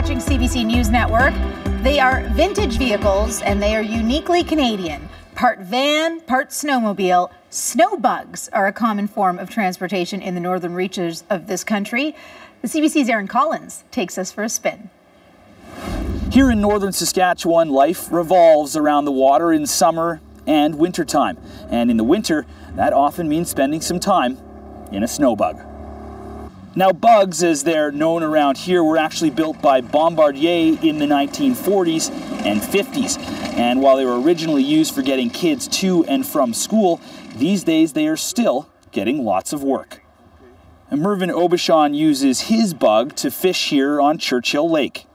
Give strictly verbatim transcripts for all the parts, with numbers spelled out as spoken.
watching C B C News Network. They are vintage vehicles and they are uniquely Canadian. Part van, part snowmobile. Snow bugs are a common form of transportation in the northern reaches of this country. The C B C's Aaron Collins takes us for a spin. Here in northern Saskatchewan, life revolves around the water in summer and wintertime. And in the winter, that often means spending some time in a snow bug. Now, bugs, as they're known around here, were actually built by Bombardier in the nineteen forties and fifties. And while they were originally used for getting kids to and from school, these days they are still getting lots of work. And Mervyn Aubuchon uses his bug to fish here on Churchill Lake.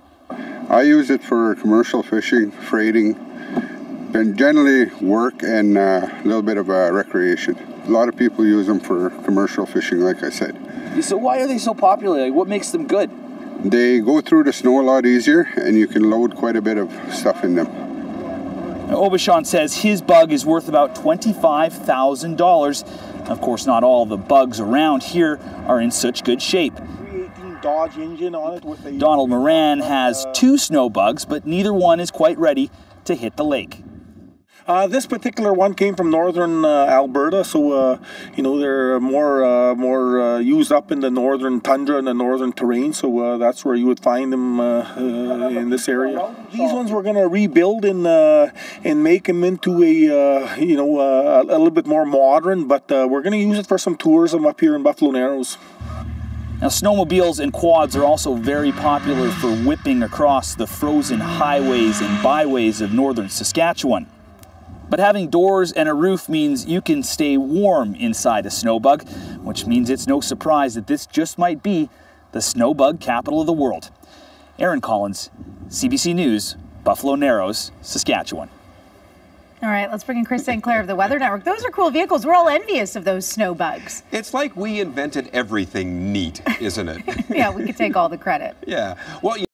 I use it for commercial fishing, freighting, and generally work and uh, a little bit of uh, recreation. A lot of people use them for commercial fishing, like I said. So why are they so popular? Like, what makes them good? They go through the snow a lot easier, and you can load quite a bit of stuff in them. Now, Aubuchon says his bug is worth about twenty-five thousand dollars. Of course, not all the bugs around here are in such good shape. Dodge engine on it with a Donald Moran has two snow bugs, but neither one is quite ready to hit the lake. Uh, this particular one came from northern uh, Alberta, so uh, you know they're more uh, more uh, used up in the northern tundra and the northern terrain. So uh, that's where you would find them uh, uh, in this area. These ones we're going to rebuild and uh, and make them into a uh, you know uh, a little bit more modern. But uh, we're going to use it for some tourism up here in Buffalo Narrows. Now, snowmobiles and quads are also very popular for whipping across the frozen highways and byways of northern Saskatchewan. But having doors and a roof means you can stay warm inside a snowbug, which means it's no surprise that this just might be the snowbug capital of the world. Aaron Collins, C B C News, Buffalo Narrows, Saskatchewan. All right, let's bring in Chris Saint Clair of the Weather Network. Those are cool vehicles. We're all envious of those snow bugs. It's like we invented everything neat, isn't it? Yeah, we could take all the credit. Yeah. Well,